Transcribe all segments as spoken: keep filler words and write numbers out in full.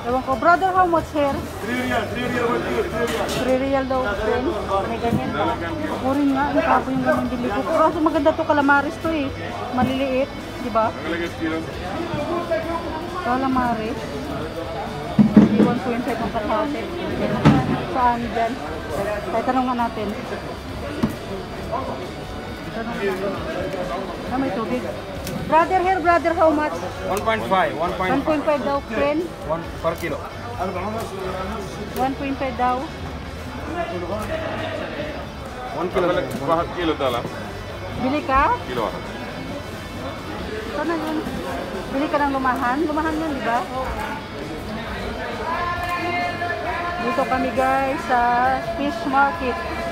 Ewan ko, brother, how much here? three real, three real, one kilo, three real. three real daw, friend. May ganyan pa. Ako rin nga, yung kapo yung ganyan bili ko. Pero maganda to, calamares to eh. Maliliit, di ba? Calamares. one point five ang kalahati. Saan dyan? Kaya tanong natin. Tanong natin. Na may tubig. Brother here, brother, how much? one point five, one one point five daw, friend. one per kilo. one point five daw. one kilo. one kilo täällä. Bili ka? Kiloa. Sana yun. Bili ka ng lumahan. Lumahan yun, di ba? Dito kami guys sa fish market.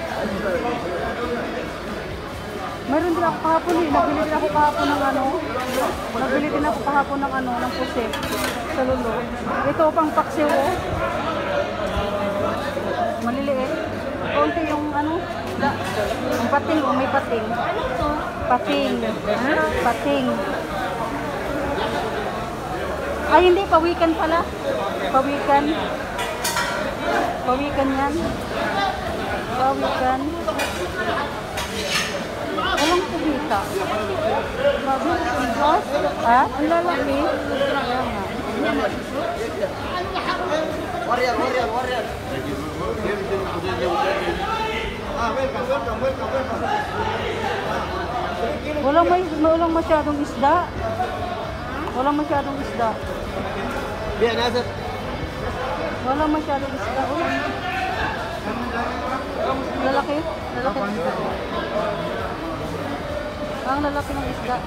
Meron din ako kahapon eh. Nagbili din ako kahapon ng ano. Nagbili din ako kahapon ng ano, ng pusit. Sa lulo. Ito pang paksiw oh. Maliliit. Konti yung ano. Ang pating oh, may pating. Pating. Pating. Ay hindi, pawikan pala. Pawikan. Pawikan yan. Pawikan. Walang kubita. Ha? Ang lalaki. Warrior, warrior, warrior. Walang, may, walang masyadong isda. Walang masyadong isda. Biar nasa. Walang masyadong isda. Oh. Lalaki? Lalaki ng isda. Ang lalaki ng isda.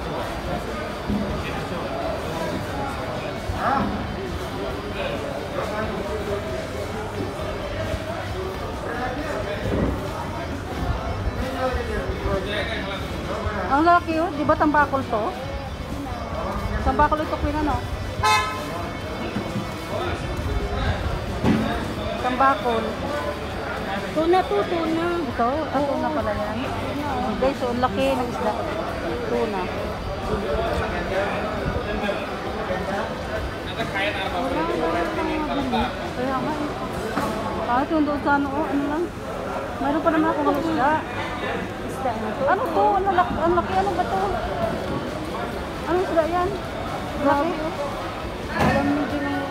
Ang lalaki yun, di ba tambakol to? Tambakol ito, Queen, ano? Tambakol. Tuna to, tuna. Ito? Ah, tuna pala yan. Guys, so, ang laki ng isda. Tuna. Kaya nga eh. Ah, ito yung doon sa ano, oh, ano lang. Mayroon pa naman ako ng isda. Isda na to. Ano to? Ano laki? Ano laki? Ano ba to? Anong isda yan? Laki? Alam mo din ang...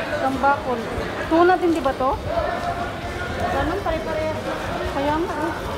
Tambakol. Tuna din di ba to? Ganun, pare-pare. Kaya nga eh.